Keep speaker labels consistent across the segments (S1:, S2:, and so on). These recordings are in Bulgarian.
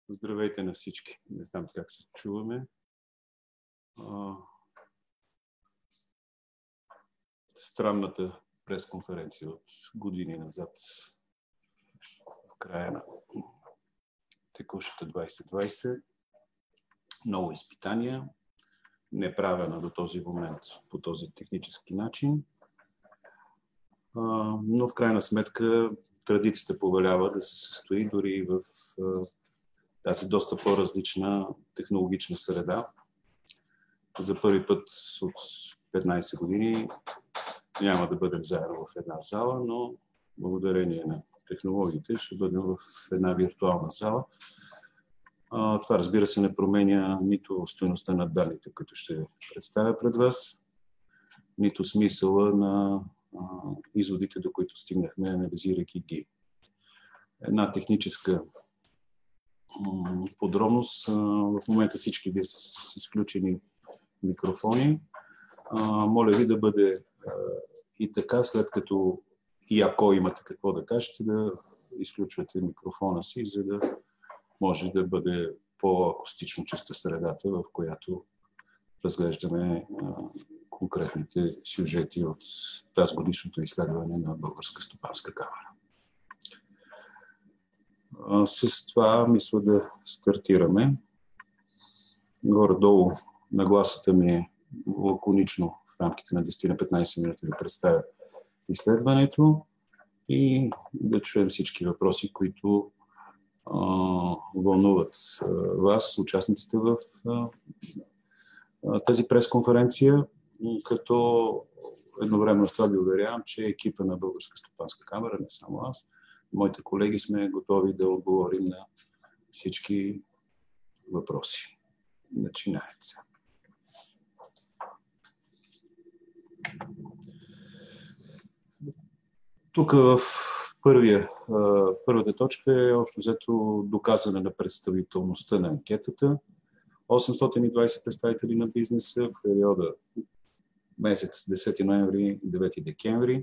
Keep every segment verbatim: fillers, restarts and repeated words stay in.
S1: Здравейте на всички. Не знам как се чуваме. А, странната пресконференция от години назад, в края на текущата двайсет двайсет. Много изпитания, не правена до този момент по този технически начин. А, но в крайна сметка традицията повелява да се състои дори в а, тази доста по-различна технологична среда. За първи път от петнайсет години няма да бъдем заедно в една зала, но благодарение на технологиите ще бъдем в една виртуална зала. А, това, разбира се, не променя нито стойността на данните, които ще представя пред вас, нито смисъла на а, изводите, до които стигнахме, анализирайки ги. Една техническа подробност. В момента всички вие са с изключени микрофони. Моля ви да бъде и така, след като и ако имате какво да кажете, да изключвате микрофона си, за да може да бъде по-акустично чиста средата, в която разглеждаме конкретните сюжети от тази годишното изследване на Българска стопанска камара. С това мисля да стартираме. Горе-долу нагласата ми е лаконично в рамките на десет на петнайсет минути да представя изследването и да чуем всички въпроси, които а, вълнуват а, вас, участниците в а, а, тази пресконференция, като едновременно с това ви уверявам, че екипа на Българска стопанска камара, не само аз, моите колеги сме готови да отговорим на всички въпроси. Начинаят се. Тук в първия, първата точка е общо взето доказване на представителността на анкетата. осемстотин и двайсет представители на бизнеса в периода месец десети ноември – девети декември.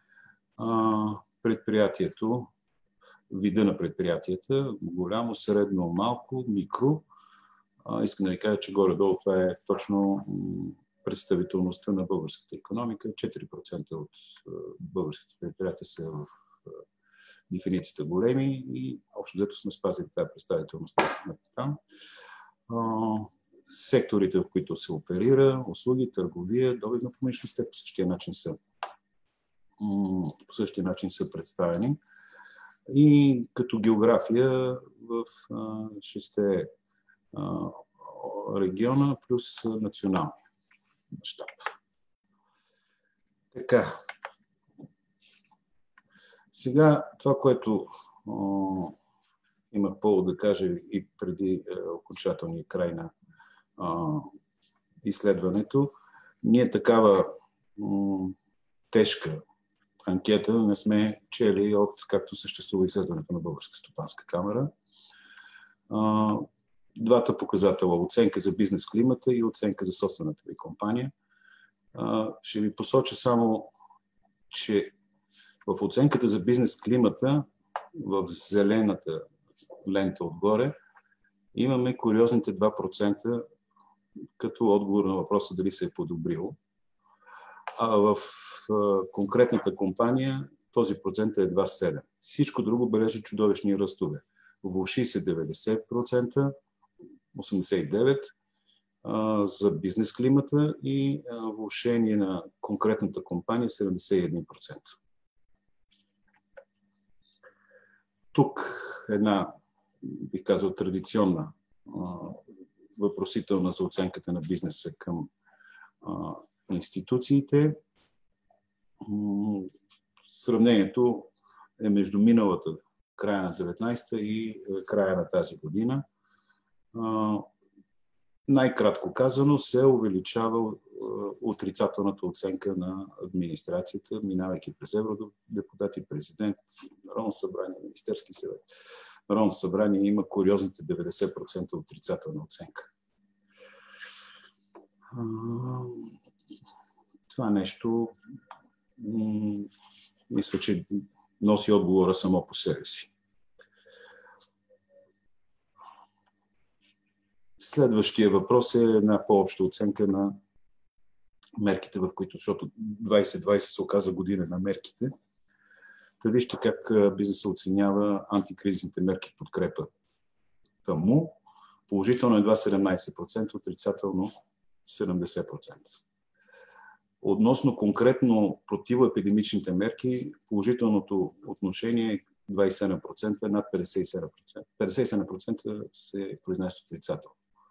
S1: Предприятието, вида на предприятията, голямо, средно, малко, микро. А, искам да ви кажа, че горе-долу това е точно представителността на българската икономика. четири процента от българските предприятия са в дефиницията големи и общо взето сме спазили тази представителност на там. А, секторите, в които се оперира, услуги, търговия, добивна промишленост, те по същия начин са по същия начин са представени. И като география в а, шесте а, региона плюс националния мащаб. Така. Сега това, което а, имах повод да кажа и преди а, окончателния край на а, изследването, ние такава м, тежка анкета не сме чели от както съществува изследването на Българска стопанска камара. Двата показателя, оценка за бизнес климата и оценка за собствената ви компания. Ще ви посоча само, че в оценката за бизнес климата, в зелената лента отгоре, имаме куриозните два процента като отговор на въпроса дали се е подобрило. А в конкретната компания този процент е едва седем. Всичко друго бележи чудовищни ръстове. Влоши се деветдесет процента, осемдесет и девет процента за бизнес климата и влошение на конкретната компания седемдесет и един процента. Тук една, бих казал, традиционна въпросителна за оценката на бизнеса към институциите. Сравнението е между миналата, края на деветнайсета и края на тази година. Най-кратко казано се увеличава отрицателната оценка на администрацията, минавайки през евродепутати, президент, Народно събрание, Министерски съвет. Народно събрание има куриозните деветдесет процента отрицателна оценка. Това нещо мисля, че носи отговора само по себе си. Следващия въпрос е една по-обща оценка на мерките, в които, защото двайсет двайсет се оказа година на мерките. Та вижте как бизнесът оценява антикризисните мерки в подкрепа му. Положително едва седемнайсет процента, отрицателно седемдесет процента. Относно конкретно противоепидемичните мерки, положителното отношение е двайсет и седем процента, над петдесет и седем процента. петдесет и седем процента се произнася отрицателно.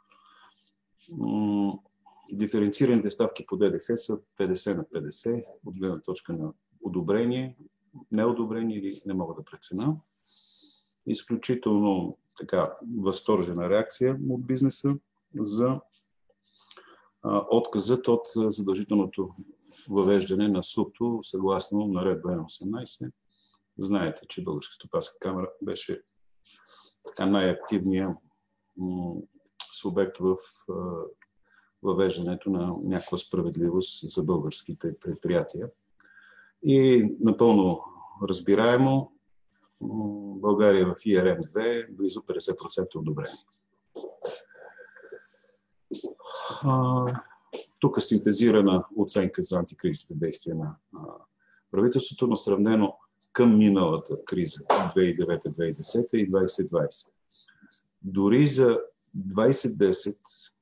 S1: Диференцираните ставки по ДДС са петдесет на петдесет, от гледна точка на одобрение, неодобрение или не мога да преценя. Изключително така възторжена реакция от бизнеса за а, отказът от задължителното въвеждане на СУПТО съгласно наредба Н осемнайсет. Знаете, че Българска стопанска камара беше така най-активният субект в а, въвеждането на някаква справедливост за българските предприятия. И напълно разбираемо, България в И Р М две близо петдесет процента одобрение. Тук синтезирана оценка за антикризисните действия на правителството, но сравнено към миналата криза две хиляди и девета - две хиляди и десета и двайсет двайсет. Дори за двайсет десет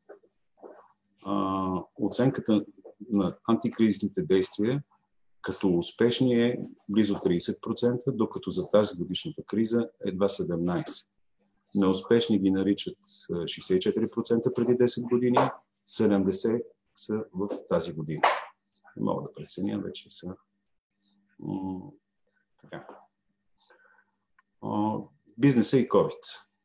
S1: оценката на антикризисните действия като успешни е близо трийсет процента, докато за тази годишната криза едва седемнайсет процента. Неуспешни ги наричат шейсет и четири процента преди десет години, седемдесет процента са в тази година. Не мога да преценя, вече са м- така. О, бизнеса и COVID.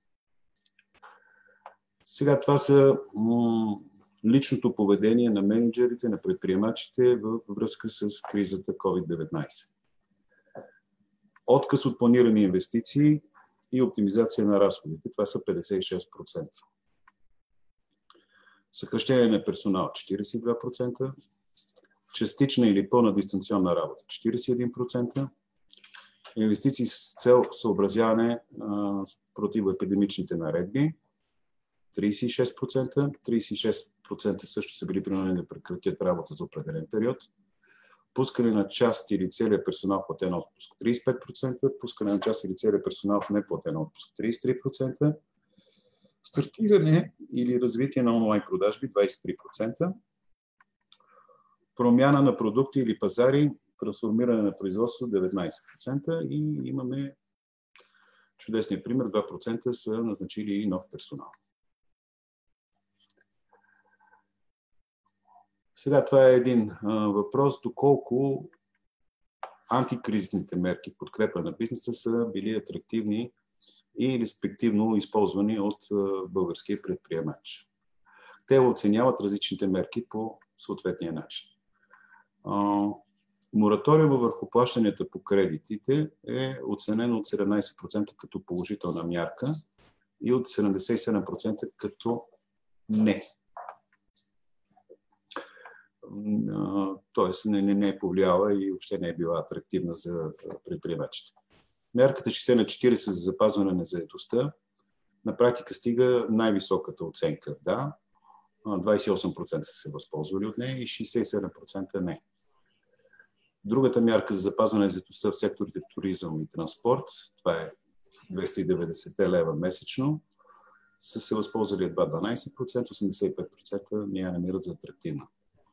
S1: Сега това са м- личното поведение на менеджерите, на предприемачите във връзка с кризата ковид деветнайсет. Отказ от планирани инвестиции и оптимизация на разходите. Това са петдесет и шест процента. Съкращение на персонал четирийсет и два процента. Частична или пълна дистанционна работа четирийсет и един процента. Инвестиции с цел съобразяване а, с противоепидемичните наредби трийсет и шест процента. трийсет и шест процента също са били принудени да прекратят работа за определен период. Пускане на част или целият персонал в платен отпуск трийсет и пет процента. Пускане на част или целият персонал в неплатен отпуск трийсет и три процента. Стартиране или развитие на онлайн продажби двайсет и три процента. Промяна на продукти или пазари, трансформиране на производство деветнайсет процента. И имаме чудесния пример, два процента са назначили и нов персонал. Сега това е един а, въпрос, доколко антикризисните мерки в подкрепа на бизнеса са били атрактивни и респективно използвани от а, българския предприемач. Те оценяват различните мерки по съответния начин. А, мораториума върху плащанията по кредитите е оценено от седемнайсет процента като положителна мярка и от седемдесет и седем процента като не. Тоест не, не, не е повлияла и въобще не е била атрактивна за предприемачите. Мярката шейсет на четирийсет за запазване на заетостта на практика стига най-високата оценка да, двайсет и осем процента са се възползвали от нея и шейсет и седем процента не. Другата мярка за запазване на заетостта в секторите туризъм и транспорт, това е двеста и деветдесет лева месечно, са се възползвали едва дванайсет процента, осемдесет и пет процента не я намират за атрактивна.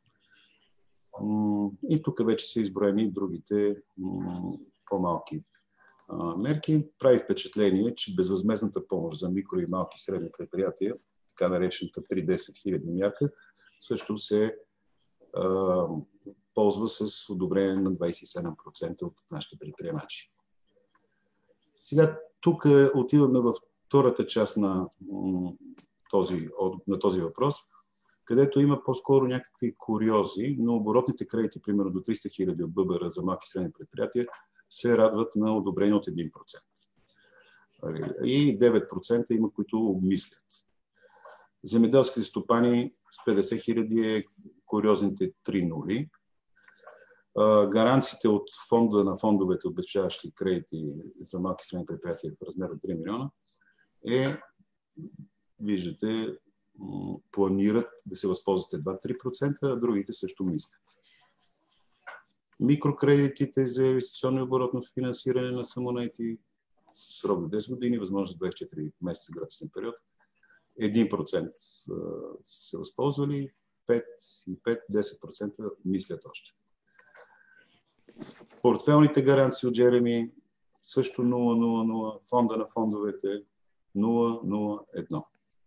S1: И тук вече са изброени другите по-малки мерки. Прави впечатление, че безвъзмездната помощ за микро и малки и средни предприятия, така наречената три десет хиляди мярка, също се а, ползва с одобрение на двайсет и седем процента от нашите предприемачи. Сега тук отиваме във втората част на този, на този въпрос, където има по-скоро някакви куриози, но оборотните кредити, примерно до триста хиляди от Б Б Р за малки и средни предприятия, се радват на одобрение от един процент. И девет процента има, които обмислят. Земеделските стопани с петдесет хиляди е куриозните три нули. Гаранциите от фонда на фондовете, обезпечаващи кредити за малки и средни предприятия в размер от три милиона е, виждате, планират да се възползват два до три процента, а другите също мислят. Микрокредитите за инвестиционно и оборотно финансиране на самонаети срок до десет години, възможно за двадесет и четири месеца гратисен период. един процент са се възползвали, пет и пет до десет процента мислят още. Портфелните гаранции от Джереми също нула нула нула, фонда на фондовете нула нула едно.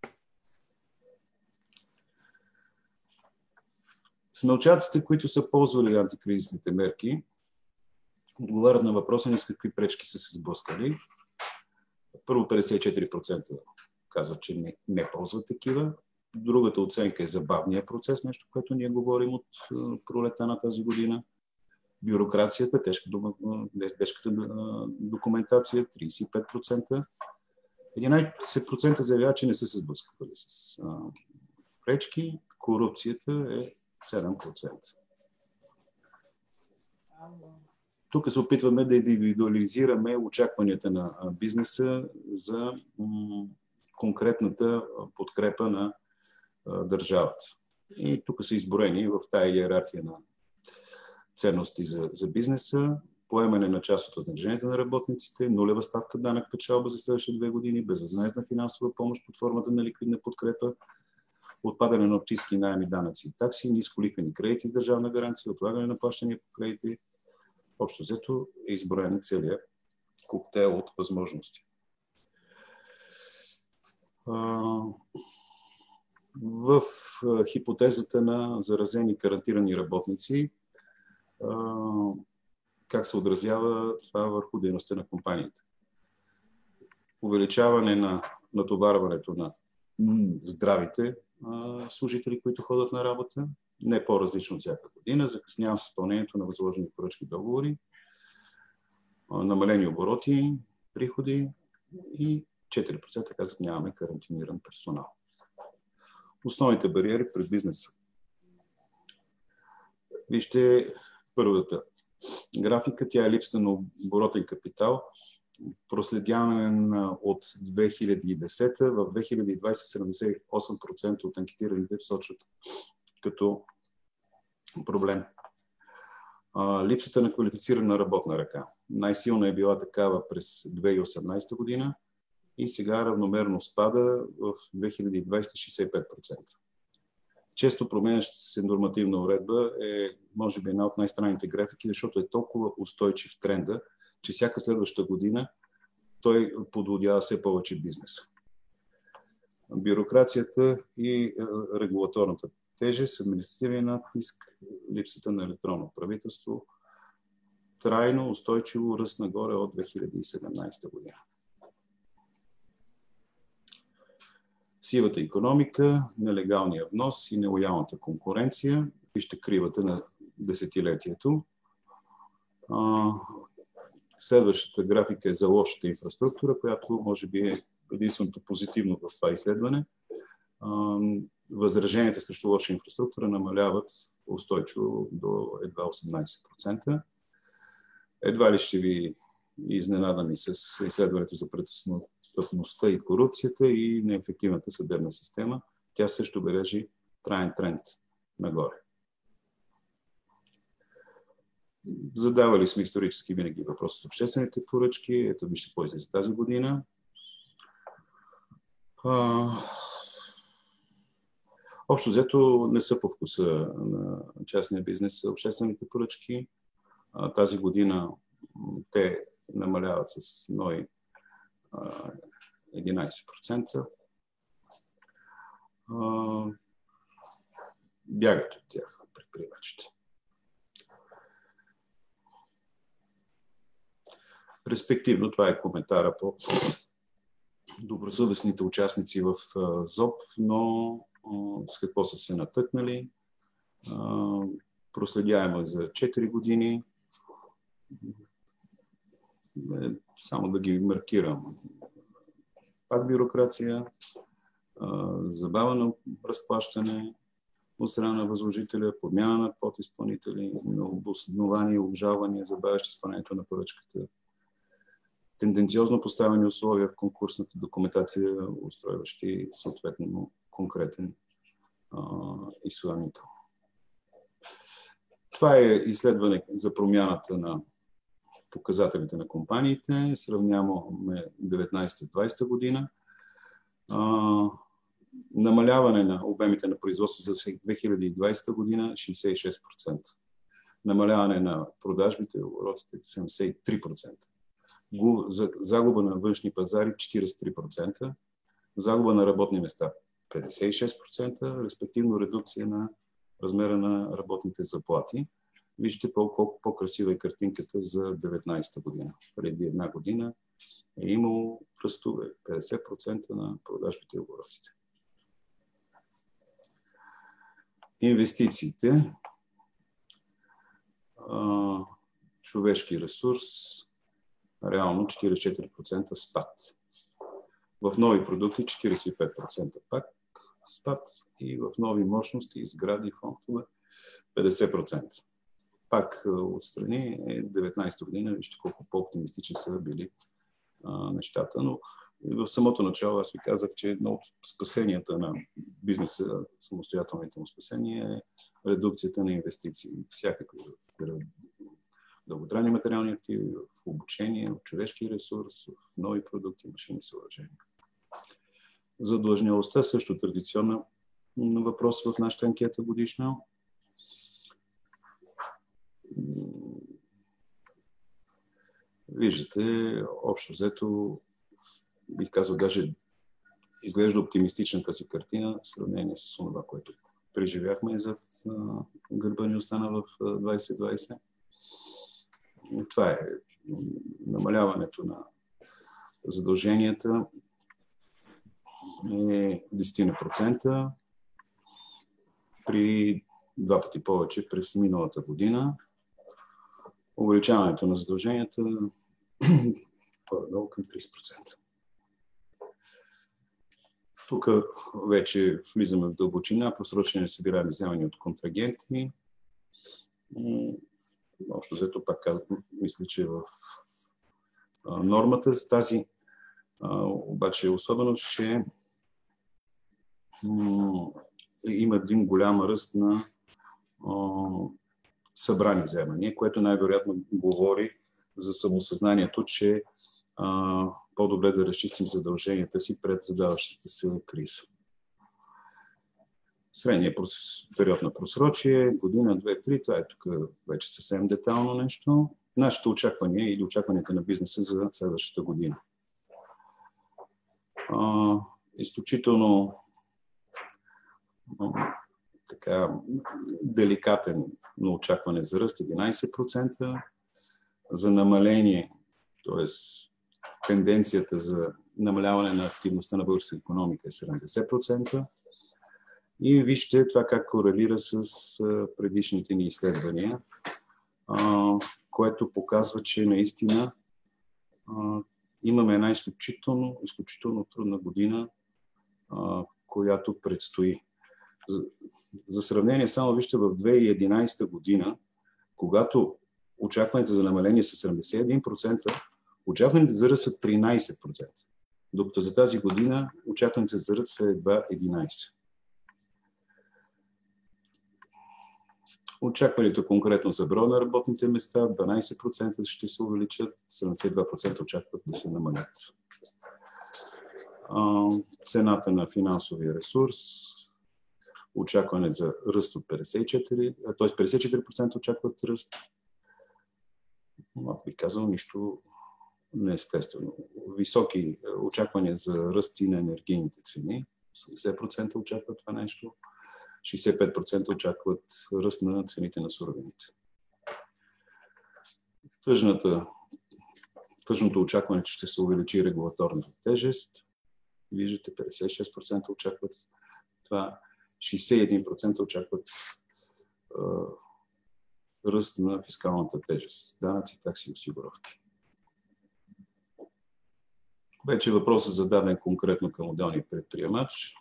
S1: Смелчаците, които са ползвали антикризисните мерки, отговарят на въпроса ни с какви пречки са се сблъскали. Първо петдесет и четири процента казват, че не, не ползват такива. Другата оценка е за бавния процес, нещо, което ние говорим от пролета на тази година. Бюрокрацията, тежка, тежката документация, тридесет и пет процента. единадесет процента заявяват, че не са се сблъсквали с а, пречки. Корупцията е седем процента. Тук се опитваме да индивидуализираме очакванията на бизнеса за м- конкретната подкрепа на а, държавата. И тук са изброени в тая иерархия на ценности за, за бизнеса, поемане на част от възнаграждението на работниците, нулева ставка данък печалба за следващите две години, безвъзмездна финансова помощ под формата на ликвидна подкрепа, отпадане на общински наеми, данъци и такси, нисколихвени кредити с държавна гаранция, отлагане на плащания по кредити. Общо взето е изброен целият коктейл от възможности. В хипотезата на заразени карантинирани работници, как се отразява това върху дейността на компаниите? Увеличаване на натоварването на здравите служители, които ходят на работа, не по-различно от всяка година, закъснява с изпълнението на възложени поръчки договори, намалени обороти, приходи и четири процента казват, нямаме карантиниран персонал. Основните бариери пред бизнеса. Вижте първата графика, тя е липсата на оборотен капитал. Проследяване от две хиляди и десета, в две хиляди и двадесета седемдесет и осем процента от анкетираните сочат като проблем. А, липсата на квалифицирана работна ръка. Най-силна е била такава през две хиляди и осемнадесета година и сега равномерно спада в две хиляди и двадесета шейсет и пет процента. Често променящата се нормативна уредба е, може би, една от най-странните графики, защото е толкова устойчив тренда, че всяка следваща година той подводява все повече бизнеса. Бюрокрацията и регулаторната тежест, административен натиск, липсата на електронно правителство, трайно устойчиво ръст нагоре от две хиляди и седемнадесета година. Сивата икономика, нелегалния внос и нелоялната конкуренция. Вижте кривата на десетилетието. Следващата графика е за лошата инфраструктура, която може би е единственото позитивно в това изследване. Възраженията срещу лоша инфраструктура намаляват устойчиво до едва осемнадесет процента. Едва ли ще ви изненадам и с изследването за престъпността и корупцията и неефективната съдебна система. Тя също бележи траен тренд нагоре. Задавали сме исторически винаги въпроси с обществените поръчки. Ето вижте какво излезе за тази година. А... Общо взето не са по вкуса на частния бизнес обществените поръчки. А, тази година те намаляват с НОИ единадесет процента. А, бягат от тях предприемачите. Респективно, това е коментара по добросъвестните участници в ЗОП, но с какво са се натъкнали. Проследяемо за четири години. Само да ги маркирам. Пак бюрокрация, забавено разплащане от страна на възложителя, подмяна на подизпълнители, необосновани обжалвания, забавящи изпълнението на поръчката, тенденциозно поставени условия в конкурсната документация, устройващи съответно конкретен а, изхранител. Това е изследване за промяната на показателите на компаниите. Сравняваме деветнадесета-двадесета година. А, намаляване на обемите на производство за две хиляди и двадесета година шейсет и шест процента. Намаляване на продажбите, оборотите седемдесет и три процента. Загуба на външни пазари четиридесет и три процента. Загуба на работни места петдесет и шест процента, респективно редукция на размера на работните заплати. Вижте колко по-красива е картинката за деветнадесета година. Преди една година е имало ръстове петдесет процента на продажбите и оборотите. Инвестициите. Човешки ресурс. Реално четиридесет и четири процента спад. В нови продукти четиридесет и пет процента пак спад и в нови мощности, сгради, фондове петдесет процента. Пак отстрани е деветнадесета година, вижте колко по-оптимистични са били а, нещата, но в самото начало аз ви казах, че едно от спасенията на бизнеса, самостоятелните му спасения е редукцията на инвестиции. Всякакви дълготрайни материални активи, в обучение, в човешки ресурс, в нови продукти, машини, съоръжения. Задлъжнялостта също традиционна въпрос в нашата анкета годишна. Виждате, общо взето, бих казал, даже изглежда оптимистична тази картина в сравнение с това, което преживяхме зад гърба ни остана в двадесет двадесет. Това е намаляването на задълженията е десет процента при два пъти повече през миналата година. Увеличаването на задълженията горе-долу към тридесет процента. Тук вече влизаме в дълбочина, просрочени несъбираеми вземания от контрагенти. Общо взето, пак казвам, мисля, че в нормата с тази обаче е особено, че има един голям ръст на събрани вземания, което най-вероятно говори за самосъзнанието, че по-добре да разчистим задълженията си пред задаващата се криза. Средният период на просрочие, година, две, три, това е тук вече съвсем детайлно нещо. Нашите очаквания или очакванията на бизнеса за следващата година. А, изключително така, деликатен на очакване за ръст единадесет процента, за намаление, т.е. тенденцията за намаляване на активността на българската икономика е седемдесет процента. И вижте това как корелира с предишните ни изследвания, което показва, че наистина имаме една изключително, изключително трудна година, която предстои. За, за сравнение, само вижте, в две хиляди и единадесета година, когато очакването за намаление са седемдесет и един процента, очакването за ръст са тринадесет процента, докато за тази година очакването за ръст са едва единадесет процента. Очакването конкретно за броя на работните места, дванадесет процента ще се увеличат, седемдесет и два процента очакват да се намалят. Цената на финансовия ресурс, очакване за ръст от петдесет и четири процента, т.е. петдесет и четири процента очакват ръст. Но би казал нищо неестествено. Високи очаквания за ръст и на енергийните цени, осемдесет процента очакват това нещо. шейсет и пет процента очакват ръст на цените на суровините. Тъжната, тъжното очакване, че ще се увеличи регулаторната тежест. Виждате, петдесет и шест процента очакват това, шейсет и един процента очакват а, ръст на фискалната тежест. Данъци, такси и осигуровки. Вече въпросът зададен конкретно към отделния предприемач.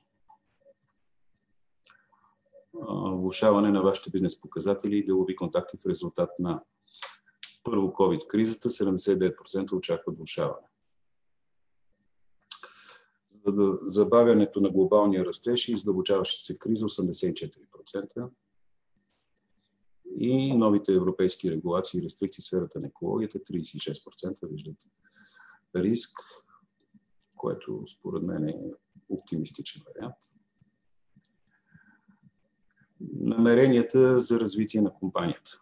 S1: Влошаване на вашите бизнес показатели и делови контакти в резултат на първо COVID-кризата, седемдесет и девет процента очакват влошаване. забавянето на глобалния растеж и издълбочаваща се криза осемдесет и четири процента. И новите европейски регулации и рестрикции в сферата на екологията тридесет и шест процента виждат риск, което според мен е оптимистичен вариант. Намеренията за развитие на компанията.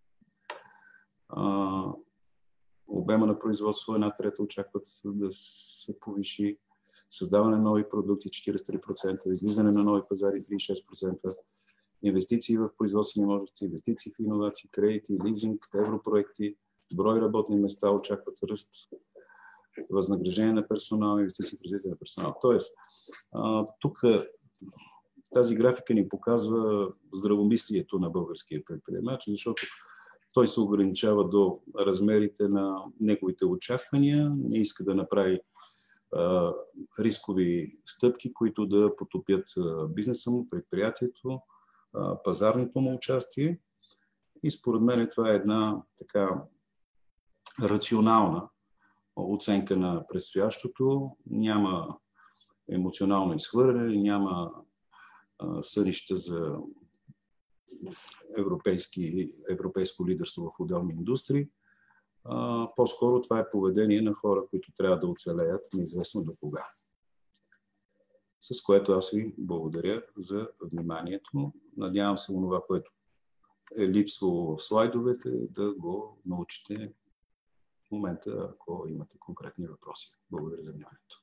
S1: А, обема на производство една трета очакват да се повиши, създаване на нови продукти четиридесет и три процента, излизане на нови пазари тридесет и шест процента, инвестиции в производствени мощности, инвестиции в иновации, кредити, лизинг, европроекти, брой работни места очакват ръст, възнаграждение на персонал, инвестиции в развитие на персонал. Тоест, тук тази графика ни показва здравомислието на българския предприемач, защото той се ограничава до размерите на неговите очаквания, не иска да направи а, рискови стъпки, които да потопят бизнеса му, предприятието, а, пазарното му участие. И според мен това е една така рационална оценка на предстоящото. Няма емоционално изхвърляне, няма а, сънища за европейски, европейско лидерство в отделни индустрии. А, по-скоро това е поведение на хора, които трябва да оцелеят неизвестно до кога. С което аз ви благодаря за вниманието. Надявам се онова, което е липсвало в слайдовете, да го научите в момента, ако имате конкретни въпроси. Благодаря за вниманието.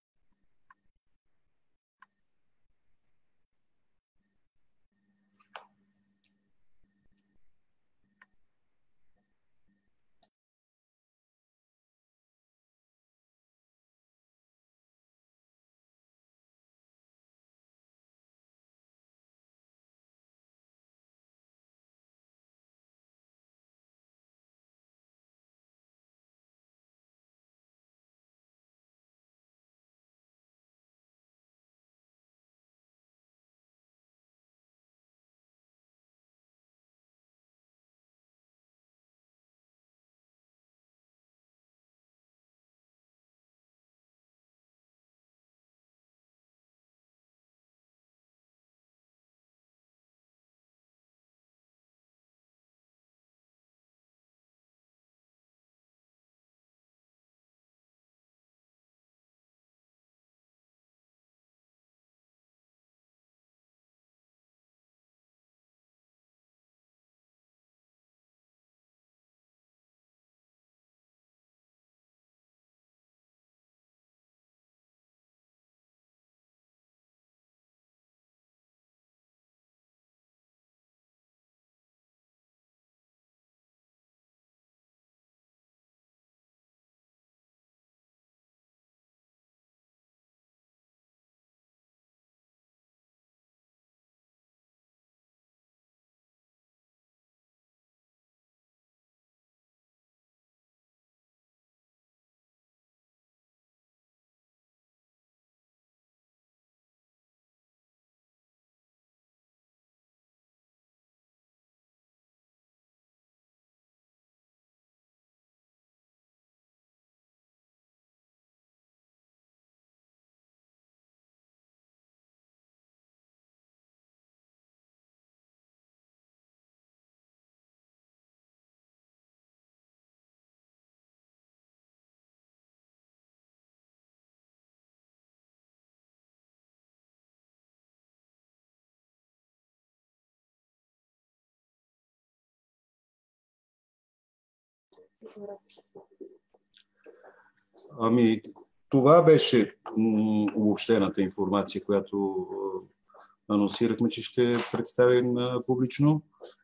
S1: Ами, това беше обобщената информация, която анонсирахме, че ще представим публично.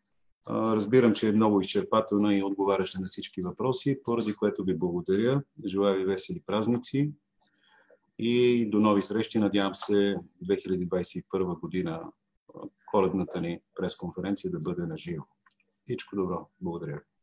S1: Разбирам, че е много изчерпателна и отговаряща на всички въпроси, поради което ви благодаря. Желая ви весели празници и до нови срещи. Надявам се две хиляди двадесет и първа година коледната ни пресконференция да бъде на живо. Всичко добро. Благодаря.